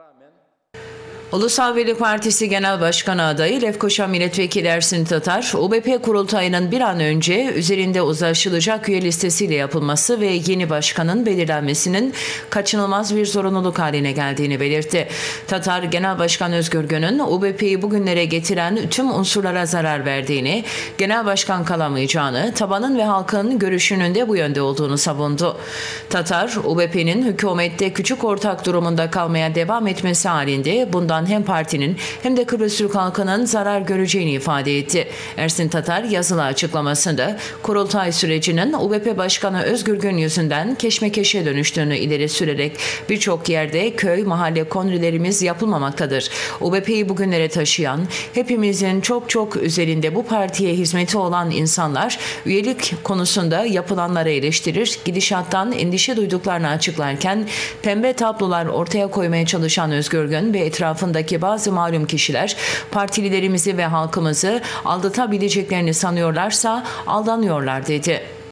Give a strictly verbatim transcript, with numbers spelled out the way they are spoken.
Ulusal Birlik Partisi Genel Başkanı adayı Lefkoşa Milletvekili Ersin Tatar, U B P kurultayının bir an önce üzerinde uzlaşılacak üye listesiyle yapılması ve yeni başkanın belirlenmesinin kaçınılmaz bir zorunluluk haline geldiğini belirtti. Tatar, Genel Başkan Özgürgün'ün U B P'yi bugünlere getiren tüm unsurlara zarar verdiğini, Genel Başkan kalamayacağını, tabanın ve halkın görüşünün de bu yönde olduğunu savundu. Tatar, U B P'nin hükümette küçük ortak durumunda kalmaya devam etmesi halinde bundan hem partinin hem de Kıbrıs Türk halkının zarar göreceğini ifade etti. Ersin Tatar yazılı açıklamasında kurultay sürecinin U B P Başkanı Özgürgün yüzünden keşmekeşe dönüştüğünü ileri sürerek birçok yerde köy, mahalle kongrelerimiz yapılmamaktadır. U B P'yi bugünlere taşıyan, hepimizin çok çok üzerinde bu partiye hizmeti olan insanlar üyelik konusunda yapılanları eleştirir, gidişattan endişe duyduklarını açıklarken pembe tablolar ortaya koymaya çalışan Özgürgün ve etrafında bazı malum kişiler partililerimizi ve halkımızı aldatabileceklerini sanıyorlarsa aldanıyorlar dedi.